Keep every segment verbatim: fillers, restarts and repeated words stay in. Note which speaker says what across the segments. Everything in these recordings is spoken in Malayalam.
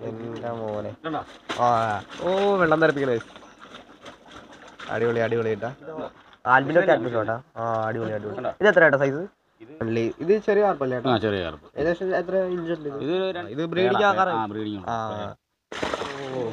Speaker 1: എന്താ മോനെ ആ ഓ വെള്ളം നിറപ്പിക്കണേ അടിപൊളി അടിപൊളി കേട്ടാ ആൽബിനോ ക്യാറ്റ്ഫിഷ് കേട്ടാ ആ അടിപൊളി അടിപൊളി ഇത് എത്ര ഏട്ടാ സൈസ് ഇത് ചെറിയ കാർപ്പല്ലേ ഏട്ടാ ചെറിയ കാർപ്പ് ഏകദേശം എത്ര ഇഞ്ചുണ്ട് ഇത് ബ്രീഡിംഗ് ആകാറായി ആ ഓ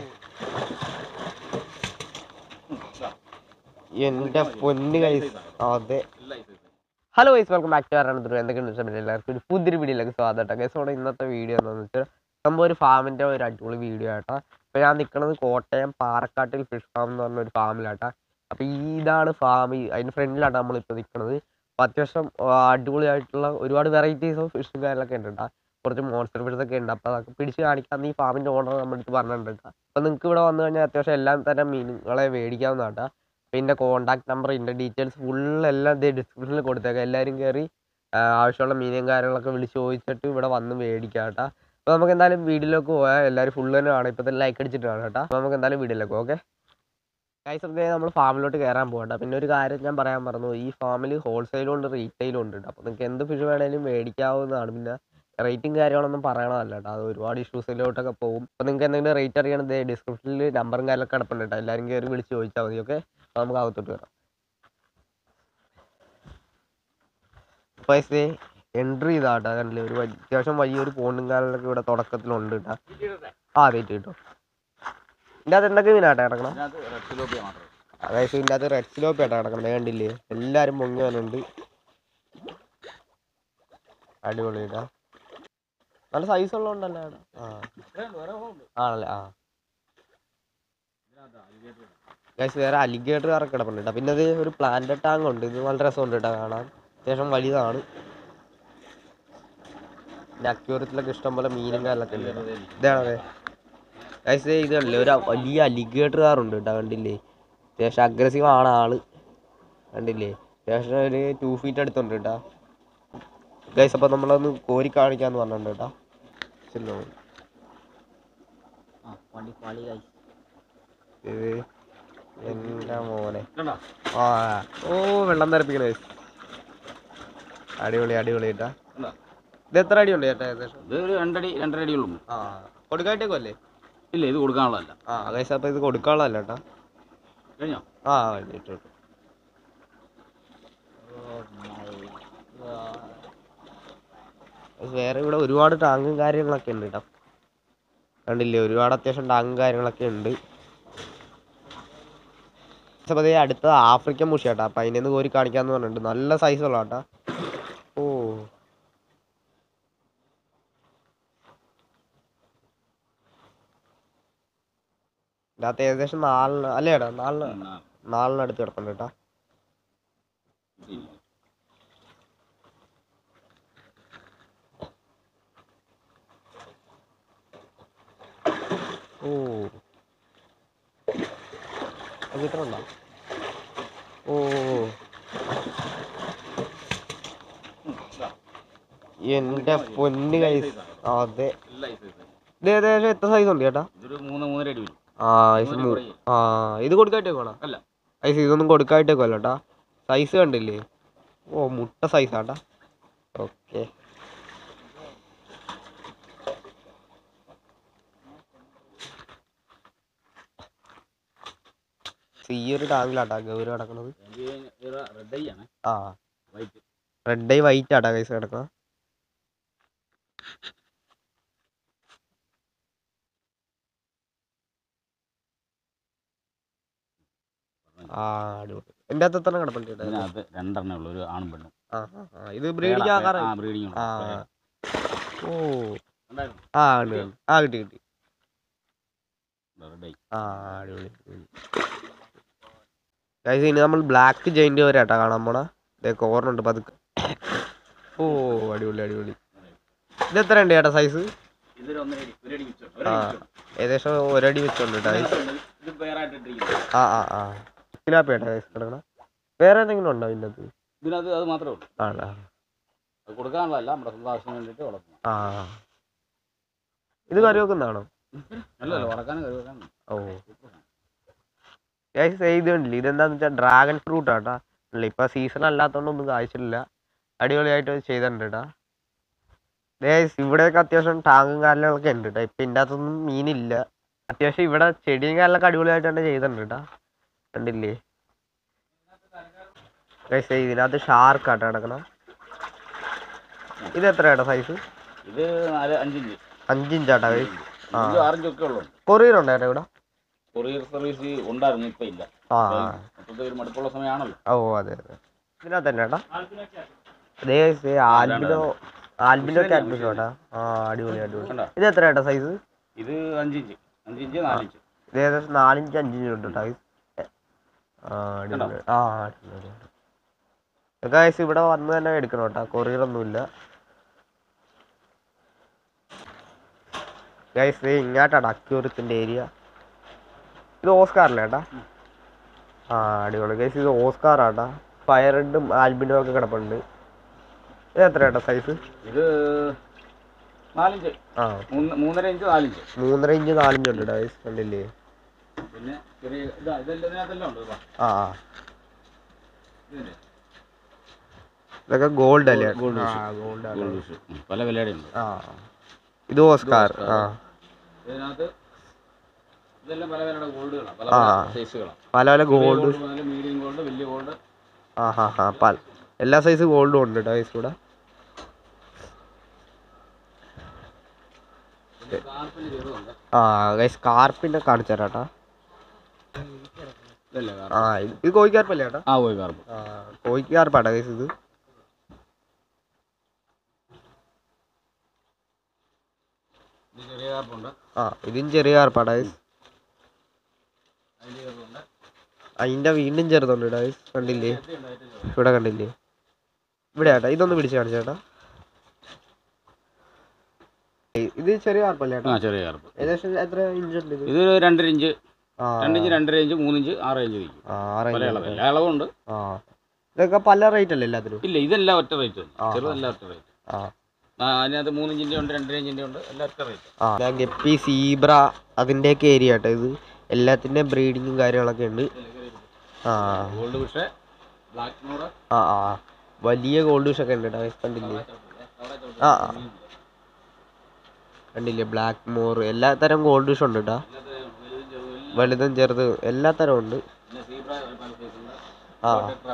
Speaker 1: എന്റെ പൊന്ന് കൈസ് അതെ hello guys welcome back to ആറാണ് എന്തൊക്കെയുണ്ട് എല്ലാവർക്കും ഒരു പുതിയൊരു വീഡിയോയിലേക്ക് സ്വാഗതം ഗൈസ്. ഇവിടെ ഇന്നത്തെ വീഡിയോ എന്താണെന്ന് വെച്ചാൽ നമ്മൾ ഒരു ഫാമിൻ്റെ ഒരു അടിപൊളി വീഡിയോ ആട്ടാ. അപ്പോൾ ഞാൻ നിൽക്കുന്നത് കോട്ടയം പാറക്കാട്ടിൽ ഫിഷ് ഫാം എന്ന് പറഞ്ഞൊരു ഫാമിലാട്ടാ. അപ്പോൾ ഇതാണ് ഫാം, അതിൻ്റെ ഫ്രണ്ടിലാട്ടാ നമ്മളിപ്പോൾ നിൽക്കുന്നത്. അപ്പോൾ അത്യാവശ്യം അടിപൊളിയായിട്ടുള്ള ഒരുപാട് വെറൈറ്റീസ് ഓഫ് ഫിഷും കാര്യങ്ങളൊക്കെ ഉണ്ട് കേട്ടോ. കുറച്ച് മോൺസ്റ്റർ ഫിഷ് ഒക്കെ ഉണ്ട്. അപ്പോൾ അതൊക്കെ പിടിച്ച് കാണിക്കാമെന്ന് ഈ ഫാമിൻ്റെ ഓണർ നമ്മുടെ അടുത്ത് പറഞ്ഞിട്ടുണ്ട് കേട്ടോ. അപ്പോൾ നിങ്ങൾക്ക് ഇവിടെ വന്നു കഴിഞ്ഞാൽ അത്യാവശ്യം എല്ലാം തരം മീനുകളെ മേടിക്കാവുന്നതാട്ടാ. പിന്നെ കോൺടാക്ട് നമ്പർ ഇതിൻ്റെ ഡീറ്റെയിൽസ് ഫുള്ളെല്ലാം ഇതേ ഡിസ്ക്രിപ്ഷനിൽ കൊടുത്തേക്കാം. എല്ലാവരും കയറി ആവശ്യമുള്ള മീനും കാര്യങ്ങളൊക്കെ വിളിച്ച് ചോദിച്ചിട്ട് ഇവിടെ വന്ന് മേടിക്കാം കേട്ടോ. അപ്പോൾ നമുക്ക് എന്തായാലും വീഡിയോയിലേക്ക് പോയാൽ എല്ലാവരും ഫുള്ള് തന്നെ കാണാം. ഇപ്പോൾ തന്നെ ലൈക്ക് അടിച്ചിട്ട് കാണാം കേട്ടോ. അപ്പോൾ നമുക്ക് എന്തായാലും വീഡിയോയിലേക്ക് ഓക്കെ ഗൈസ്. ഒക്കെ നമ്മൾ ഫാമിലോട്ട് കയറാൻ പോകണ്ട. പിന്നെ ഒരു കാര്യം ഞാൻ പറയാൻ പറഞ്ഞു, ഈ ഫാമിൽ ഹോൾസെയിലും ഉണ്ട് റീറ്റെയിലും ഉണ്ട്. അപ്പോൾ നിങ്ങൾക്ക് എന്ത് ഫിഷ് വേണമെങ്കിലും മേടിക്കാവുന്നതാണ്. പിന്നെ റേറ്റും കാര്യങ്ങളൊന്നും പറയണമല്ല കേട്ടോ, അത് ഒരുപാട് ഇഷ്യൂസിലോട്ടൊക്കെ പോകും. അപ്പോൾ നിങ്ങൾക്ക് എന്തെങ്കിലും റേറ്റ് അറിയണത് ഡിസ്ക്രിപ്ഷനിൽ നമ്പറും കാര്യങ്ങളൊക്കെ കിടപ്പുണ്ട് കേട്ടോ. എല്ലാവരും കയറി വിളിച്ച് ചോദിച്ചാൽ മതി ഓക്കെ. അപ്പോൾ നമുക്ക് അകത്തോട്ട് വരാം. പൈസ എൻട്രി ചെയ്താട്ടാ കണ്ടില്ലേ, ഒരു അത്യാവശ്യം വലിയൊരു പോണ്ടും കാലിലൊക്കെ ഇവിടെ തുടക്കത്തിലുണ്ട് കേട്ടോ. ആ റേറ്റ് കിട്ടും. ഇതിൻ്റെ അകത്ത് എന്തൊക്കെ മീനാട്ടാ കിടക്കണം? അതായത് ഇതിൻ്റെ അകത്ത് റെഡ് സിലോപ്പി ആട്ടാ കിടക്കണത് കണ്ടില്ലേ, എല്ലാവരും പൊങ്ങി വന്നുണ്ട്. അടിപൊളി കേട്ടാ, നല്ല സൈസ് ഉള്ളതുകൊണ്ടല്ലേ അവിടെ. ആ ആണല്ലേ. ആ ഗൈസ് വേറെ അലിഗേറ്റർ കാറൊക്കെ കിടപ്പുണ്ട് കേട്ടോ. പിന്നെ അത് ഒരു പ്ലാന്റ് ടാങ്ക് ഉണ്ട്, ഇത് നല്ല രസമുണ്ട് കേട്ടോ കാണാൻ, അത്യാവശ്യം വലുതാണ്. പിന്നെ അക്യൂറത്തിലൊക്കെ ഇഷ്ടം പോലെ മീനും കാലൊക്കെ ഉണ്ട്. ഇതാണതെ ഗൈസ്, ഇത് കണ്ടില്ലേ ഒരു വലിയ അലിഗേറ്റർ കാറുണ്ട് കേട്ടോ കണ്ടില്ലേ, അത്യാവശ്യം അഗ്രസീവ് ആണ് ആള് കണ്ടില്ലേ, അത്യാവശ്യം ഒരു ടു ഫീറ്റ് അടുത്തുണ്ട് കേട്ടോ ഗൈസ്. അപ്പോൾ നമ്മളൊന്ന് കോരി കാണിക്കാന്ന് പറഞ്ഞിട്ടുണ്ട് കേട്ടോ. ചെല്ലോ ഇത് എന്താ മോനെ ആ ഓ വെള്ളം നിറപ്പിക്കണ ഗൈസ്, അടിപൊളി അടിപൊളി കേട്ടാ. ഇത് എത്ര അടി ഉണ്ട് ചേട്ടാ ഏകദേശം? ഇത് ഒരു രണ്ടടി രണ്ടര അടിയുള്ളൂ. ആ കൊടുക്കായിട്ടേക്കോ അല്ലേ? ഇല്ല, ഇത് കൊടുക്കാനുള്ളതല്ല. ആ ഗൈസ്, അപ്പോൾ ഇത് കൊടുക്കാനുള്ളതല്ല കേട്ടാ. കഴിഞ്ഞോ? ആ കഴിഞ്ഞിട്ടു. വേറെ ഇവിടെ ഒരുപാട് ടാങ്കും കാര്യങ്ങളൊക്കെ ഉണ്ട് കേട്ടോ കണ്ടില്ലേ, ഒരുപാട് അത്യാവശ്യം ടാങ്കും കാര്യങ്ങളൊക്കെ ഉണ്ട്. അപ്പോൾ അതേ അടുത്ത ആഫ്രിക്കൻ മുഷി കേട്ടോ. അപ്പം അതിൻ്റെ ഒന്ന് കോരി കാണിക്കാമെന്ന് പറഞ്ഞിട്ടുണ്ട്, നല്ല സൈസുള്ള കേട്ടോ. ഓ ഇതിനകത്ത് ഏകദേശം നാലിന് അല്ലേ ഏട്ടാ, നാലിന് നാലിനടുത്ത് കിടപ്പുണ്ട് കേട്ടോ. ഓ അത് കിട്ടണുണ്ടോ? ഓ എന്റെ പൊന്ന് കൈസ് അതെ. ഇത് ഏകദേശം എത്ര സൈസ് ഉണ്ട് ചേട്ടാ? ആ ആ ഇത് കൊടുക്കായിട്ടേക്കോണോ? ഐസ് ഇതൊന്നും കൊടുക്കായിട്ടേക്കോല്ല കേട്ടാ, സൈസ് കണ്ടില്ലേ, ഓ മുട്ട സൈസാട്ടാ. ഓക്കെ ഈ ഒരു ടാങ്കിലാട്ടാ ഗൗരവ കിടക്കണത്. ആ റെഡ് ഐ വൈറ്റ് ആട്ടാ കൈസ് കിടക്കുക. ആ അടിപൊളി. എൻ്റെ അകത്ത് എത്ര കിടപ്പുണ്ട്? രണ്ടെണ്ണേ ഉള്ളൂ, ഒരു ആണും പെണ്ണും. ആ ഇത് ബ്രീഡിംഗ് ആകാറ്. ആ ഓ ആ ഉണ്ട് ആ കിട്ടി കിട്ടി. ആ അടിപൊളി. ഗൈസ് ഇനി നമ്മൾ ബ്ലാക്ക് ജയിന്റ് വരെയാട്ടാ കാണാൻ പോണ. ഇതേ കോർണുണ്ട് പതുക്കെ. ഓ അടിപൊളി അടിപൊളി. ഇത് എത്ര ഉണ്ട് ചേട്ടാ സൈസ്? ആ ഏകദേശം ഒരടി വെച്ചുണ്ട് കേട്ടോ. ആ ആ ആ കിലാപ്പേട്ടാ ഗൈസ് കിടക്കണം. വേറെ എന്തെങ്കിലും ഉണ്ടോ ഇതിനകത്ത്? ഇതിനകത്ത് അത് മാത്രമേ ഉള്ളൂ. ആണോ? അത് കൊടുക്കാനുള്ളതല്ല, നമ്മുടെ സ്വന്തം ആവശ്യം വേണ്ടിയിട്ട് വളർത്തുന്നു. ആ ഇത് കറി വെക്കുന്നതാണോ? ഓ ഗൈസ് ഇത് കണ്ടില്ല, ഇതെന്താന്ന് വെച്ചാൽ ഡ്രാഗൺ ഫ്രൂട്ട് ആട്ടാ. ഇപ്പൊ സീസൺ അല്ലാത്തതുകൊണ്ടൊന്നും കാഴ്ചയില്ല, അടിപൊളിയായിട്ട് ചെയ്തിട്ടുണ്ട് കേട്ടാ. ഗൈസ് ഇവിടെയൊക്കെ അത്യാവശ്യം ടാങ്കും കാര്യങ്ങളൊക്കെ ഉണ്ട് കേട്ടോ. ഇപ്പം ഇതിൻ്റെ അകത്തൊന്നും മീനില്ല. അത്യാവശ്യം ഇവിടെ ചെടിയും കാര്യങ്ങളൊക്കെ അടിപൊളിയായിട്ട് തന്നെ ചെയ്തിട്ടുണ്ട് കേട്ടോ. കണ്ടില്ലേ ഗൈസ്? ഇതിനകത്ത് ഷാർക്ക് ആട്ടോ കിടക്കണം. ഇത് എത്രയാട്ടോ സൈസ്?
Speaker 2: ഇത് അഞ്ചിഞ്ച്
Speaker 1: അഞ്ചിഞ്ചാട്ടാ ഗൈസ്. ആ
Speaker 2: ആറിഞ്ചൊക്കെ ഉള്ളു.
Speaker 1: കൊറിയർ ഉണ്ടായിട്ടോ ഇവിടെ?
Speaker 2: കൊറിയർ സർവീസ് ഉണ്ടായിരുന്നു, ഇപ്പം ഇല്ല.
Speaker 1: ആ
Speaker 2: ഒരു മടുപ്പുള്ള സമയമാണല്ലോ.
Speaker 1: ഓ അതെ അതെ. ഇതിനകത്ത് തന്നെ ഏട്ടാ അതേ ഗൈസ്. ആൽബിനോ ആൽബിനോ ക്യാറ്റ്ഫിഷ് കേട്ടാ. ആ അടിപൊളി അടിപൊളി. ഇത് എത്ര ഏട്ടാ സൈസ്?
Speaker 2: ഇത് അഞ്ചിഞ്ച് അഞ്ചിഞ്ച് നാലിഞ്ച്.
Speaker 1: ഇത് ഏകദേശം നാലിഞ്ച് അഞ്ചിഞ്ച് ഉണ്ട് കേട്ടോ ഗൈസ്. ആ അടിപൊളി. ആ അടിപൊളി ഗൈസ്. ഇവിടെ വന്ന് തന്നെ എടുക്കണം കേട്ടോ, കൊറിയർ ഒന്നുമില്ല ഗൈസ്. ഇങ്ങോട്ടാണ് അക്യൂറിയത്തിൻ്റെ ഏരിയ. ഇത് ഓസ്കാറല്ലേ ഏട്ടാ? ആ അടിപൊളി ഗൈസ്. ഇത് ഓസ്കാറാട്ടാ. ഫയറഡും ആൽബിനും ഒക്കെ കിടപ്പുണ്ട്. ഇത് എത്ര ഏട്ടാ സൈസ്?
Speaker 2: ഇത് നാലിഞ്ച്. ആ മൂന്നര ഇഞ്ച് നാലിഞ്ച്. മൂന്നര ഇഞ്ച്
Speaker 1: നാലിഞ്ച് ഉണ്ട് ഗൈസ്. കണ്ടില്ലേ?
Speaker 2: പിന്നെ ചെറിയ ഇതെല്ലാം ഉണ്ട്.
Speaker 1: ആ ആ ഇതൊക്കെ ഗോൾഡ് അല്ലേ?
Speaker 2: ഗോൾഡ് ഗോൾഡ് പല വിലയുടെ ഉണ്ട്.
Speaker 1: ആ ഇത് ഓസ്കാർ. ആ
Speaker 2: ഇതിനകത്ത് ഇതെല്ലാം പല വിലയുടെ ഗോൾഡുകളാണ്, പല സൈസുകളാണ്.
Speaker 1: പല പല ഗോൾഡ്,
Speaker 2: മീഡിയം ഗോൾഡ്, വലിയ ഗോൾഡ്.
Speaker 1: ആ ഹാ ഹാ പല എല്ലാ സൈസ് ഗോൾഡും ഉണ്ട് കേട്ടോ ഗൈസ് ഇവിടെ. ആ ഗൈസ് കാർപ്പിൻ്റെ കാണിച്ചു തരാം കേട്ടോ. ആ ഇത് കോഴിക്കാർപ്പല്ലേ ചേട്ടാ?
Speaker 2: ആ കോഴിക്കാർപ്പ്.
Speaker 1: ആ കോഴിക്കാർപ്പാട്ടാ ഗൈസ് ഇത്. ആ ഇതിന് ചെറിയ കാർപ്പാട്ടാ ഗൈസ്. അതിൻ്റെ വീണ്ടും ചെറുതുണ്ട് ഗൈസ്. കണ്ടില്ലേ? ഇവിടെ കണ്ടില്ലേ? ഇവിടെ ചേട്ടാ ഇതൊന്ന് പിടിച്ച് കാണിച്ചു ചേട്ടാ. ഇത് ചെറിയ കാർപ്പല്ലേ ചേട്ടാ?
Speaker 2: ആ ചെറിയ കാർപ്പ്.
Speaker 1: ഏകദേശം എത്ര ഇഞ്ച് ഉണ്ട് ഇത്?
Speaker 2: ഇത് രണ്ടര ഇഞ്ച്, രണ്ടിഞ്ച് രണ്ടര ഇഞ്ച്, മൂന്നിഞ്ച്, ആറ് ഇഞ്ച് വയ്ക്കും. എല്ലാ അളവുണ്ട്.
Speaker 1: ആ ഇതൊക്കെ പല റേറ്റ് അല്ലേ എല്ലാത്തിനും?
Speaker 2: ഇല്ല, ഇതെല്ലാം ഒറ്റ റേറ്റ്. ചെറുതെല്ലാം ഒറ്റ റേറ്റ്. ആ അതിനകത്ത് മൂന്നിഞ്ചിൻ്റെ ഉണ്ട്, രണ്ടര ഇഞ്ചിൻ്റെ ഉണ്ട്, എല്ലാം ഒറ്റ റേറ്റ്.
Speaker 1: ആ ഗപ്പി, സീബ്ര അതിൻ്റെയൊക്കെ ഏരിയ കേട്ടോ ഇത്. എല്ലാത്തിൻ്റെയും ബ്രീഡിങ്ങും കാര്യങ്ങളൊക്കെ ഉണ്ട്. ആ
Speaker 2: ഗോൾഡ് ഫിഷ്, ബ്ലാക്ക് മോർ.
Speaker 1: ആ ആ വലിയ ഗോൾഡ് ഫിഷ് ഒക്കെ ഉണ്ട് കേട്ടോ. കണ്ടില്ലേ? ആ കണ്ടില്ലേ? ബ്ലാക്ക് മോർ എല്ലാ തരം ഗോൾഡ് ഫിഷ് ഉണ്ട് കേട്ടോ. വലുതും ചെറുതും എല്ലാ തരം ഉണ്ട്. ആ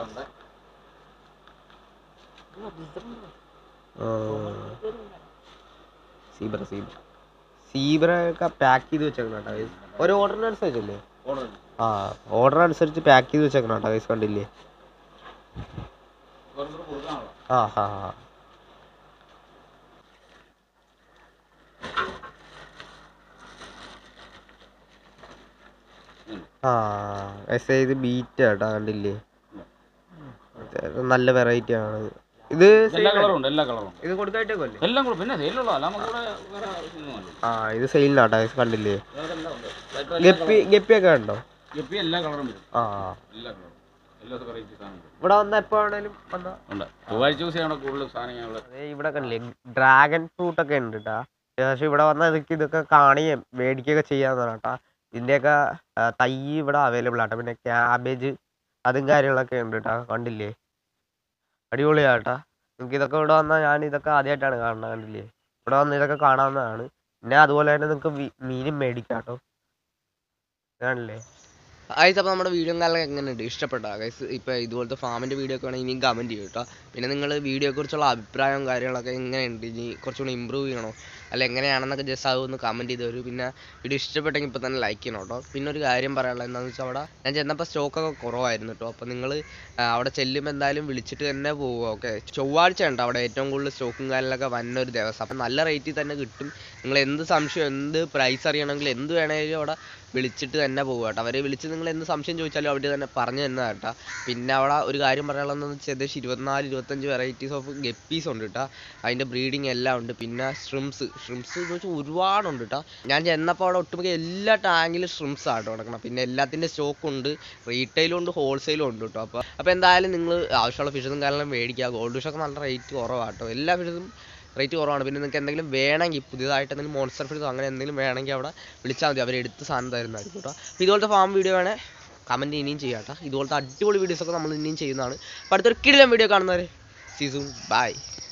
Speaker 1: സീബ്ര സീബ്ര സീബ്ര ഒക്കെ പാക്ക് ചെയ്ത് വെച്ചേക്കണം കേട്ടോ. ഒരു ഓർഡറിന് അനുസരിച്ചല്ലേ? ആ ഓർഡർ അനുസരിച്ച് പാക്ക് ചെയ്ത് വെച്ചേക്കണം കേട്ടോ ഗൈസ്. കണ്ടില്ലേ? ആ ഹാ ഹാ ആ എസ് ഇത് ബീറ്റ് കേട്ടോ. കണ്ടില്ലേ? നല്ല വെറൈറ്റി ആണ് ഇത്.
Speaker 2: എല്ലാ കളറും ഉണ്ട്, എല്ലാ കളറും.
Speaker 1: ഇത് കൊടുക്കായിട്ടേക്കല്ലേ?
Speaker 2: എല്ലാം കൂടെ പിന്നെ സെയിലുള്ള
Speaker 1: ആ ഇത് സെയിലിനാട്ടോ. കണ്ടില്ലേ? ഗപ്പി ഗപ്പിയൊക്കെ ഉണ്ടോ?
Speaker 2: ഗപ്പി എല്ലാ കളറും വരും.
Speaker 1: ആ
Speaker 2: എല്ലാ കളറും, എല്ലാ വെറൈറ്റി സാധനം
Speaker 1: ഇവിടെ വന്നാൽ എപ്പോ വേണേലും വന്നാ
Speaker 2: ഉണ്ട്. ചൊവ്വാഴ്ച ദിവസമാണ് കൂടുതൽ സാധനങ്ങൾ.
Speaker 1: ഇവിടെ കണ്ടില്ലേ? ഡ്രാഗൺ ഫ്രൂട്ട് ഒക്കെ ഉണ്ട് കേട്ടാ. പക്ഷെ ഇവിടെ വന്നാൽ ഇതൊക്കെ ഇതൊക്കെ കാണുകയും മേടിക്കുകയൊക്കെ ചെയ്യാവുന്നതാണ് കേട്ടാ. ഇതിൻ്റെയൊക്കെ തൈ ഇവിടെ അവൈലബിൾ ആട്ടോ. പിന്നെ ക്യാബേജ് അതും കാര്യങ്ങളൊക്കെ ഉണ്ട് കേട്ടോ. കണ്ടില്ലേ? അടിപൊളിയാട്ടാ. നിങ്ങൾക്ക് ഇതൊക്കെ ഇവിടെ വന്നാൽ ഞാൻ ഇതൊക്കെ ആദ്യമായിട്ടാണ് കാണുന്നത്. കണ്ടില്ലേ? ഇവിടെ വന്ന് ഇതൊക്കെ കാണാവുന്നതാണ്. പിന്നെ അതുപോലെ തന്നെ നിങ്ങൾക്ക് മീനും മേടിക്കാം കേട്ടോ. കാണില്ലേ? ഗൈസ് അപ്പോൾ നമ്മുടെ വീഡിയോ കാലം എങ്ങനെയുണ്ട്? ഇഷ്ടപ്പെട്ടോ ഗൈസ്? ഇപ്പോൾ ഇതുപോലത്തെ ഫാമിൻ്റെ വീഡിയോ ഒക്കെ വേണമെങ്കിൽ ഇനിയും കമൻറ്റ് ചെയ്യും കേട്ടോ. പിന്നെ നിങ്ങൾ വീഡിയോയെക്കുറിച്ചുള്ള അഭിപ്രായവും കാര്യങ്ങളൊക്കെ എങ്ങനെയുണ്ട്? ഇനി കുറച്ചുകൂടി ഇമ്പ്രൂവ് ചെയ്യണോ അല്ല എങ്ങനെയാണെന്നൊക്കെ ജസ്റ്റ് അതൊന്ന് കമൻറ്റ് ചെയ്ത് തരും. പിന്നെ വീഡിയോ ഇഷ്ടപ്പെട്ടെങ്കിൽ ഇപ്പോൾ തന്നെ ലൈക്ക് ചെയ്യണം കേട്ടോ. പിന്നെ ഒരു കാര്യം പറയാനുള്ളത് എന്താണെന്ന് വെച്ചാൽ അവിടെ ഞാൻ ചെന്നപ്പോൾ സ്റ്റോക്കൊക്കെ കുറവായിരുന്നു കേട്ടോ. അപ്പോൾ നിങ്ങൾ അവിടെ ചെല്ലുമ്പോൾ എന്തായാലും വിളിച്ചിട്ട് തന്നെ പോവുക. ഓക്കെ, ചൊവ്വാഴ്ച ഉണ്ട് അവിടെ ഏറ്റവും കൂടുതൽ സ്റ്റോക്കും കാര്യങ്ങളൊക്കെ വന്ന ഒരു ദിവസം. അപ്പം നല്ല റേറ്റിൽ തന്നെ കിട്ടും. നിങ്ങൾ എന്ത് സംശയം എന്ത് പ്രൈസ് അറിയണമെങ്കിൽ എന്ത് വേണമെങ്കിലും അവിടെ വിളിച്ചിട്ട് തന്നെ പോകുക കേട്ടോ. അവരെ വിളിച്ച് നിങ്ങൾ എന്ത് സംശയം ചോദിച്ചാലും അവർ തന്നെ പറഞ്ഞു തന്നതാണ് കേട്ടോ. പിന്നെ അവിടെ ഒരു കാര്യം പറയാനുള്ളതെന്ന് വെച്ചാൽ ഏകദേശം ഇരുപത്തിനാല് ഇരുപത്തഞ്ച് വെറൈറ്റീസ് ഓഫ് ഗപ്പീസ് ഉണ്ട് കേട്ടോ. അതിൻ്റെ ബ്രീഡിങ് എല്ലാം ഉണ്ട്. പിന്നെ ഷ്രിംസ് ഷ്രിംസ് എന്ന് വെച്ചാൽ ഒരുപാടുണ്ട് കേട്ടോ. ഞാൻ ചെന്നപ്പോൾ അവിടെ ഒട്ടുമിക്ക എല്ലാ ടാങ്കിലും ഷ്രിംസ് ആട്ടോ കിടക്കണം. പിന്നെ എല്ലാത്തിൻ്റെ സ്റ്റോക്കുണ്ട്, റീറ്റെയിലും ഉണ്ട്, ഹോൾസെയിലും ഉണ്ട് കേട്ടോ. അപ്പോൾ അപ്പോൾ എന്തായാലും നിങ്ങൾ ആവശ്യമുള്ള ഫിഷസും കാര്യങ്ങളും മേടിക്കുക. ഗോൾഡ് ഫിഷൊക്കെ നല്ല റേറ്റ് കുറവാട്ടോ. എല്ലാ ഫിഷസും റേറ്റ് കുറവാണ്. പിന്നെ നിങ്ങൾക്ക് എന്തെങ്കിലും വേണമെങ്കിൽ പുതിയതായിട്ട് എന്തെങ്കിലും മോൺസ്റ്റർ ഫിഷോ അങ്ങനെ എന്തെങ്കിലും വേണമെങ്കിൽ അവിടെ വിളിച്ചാൽ മതി. അവരെടുത്ത് സാധനം തരുന്നതായിരിക്കും കേട്ടോ. അപ്പോൾ ഇതുപോലത്തെ ഫാം വീഡിയോ വേണേൽ കമൻറ്റ് ഇനിയും ചെയ്യാം കേട്ടോ. ഇതുപോലത്തെ അടിപൊളി വീഡിയോസൊക്കെ നമ്മൾ ഇനിയും ചെയ്യുന്നതാണ്. അപ്പോൾ അടുത്തൊരു കിടിലൻ വീഡിയോ കാണുന്നവരെ സീസൺ ബൈ.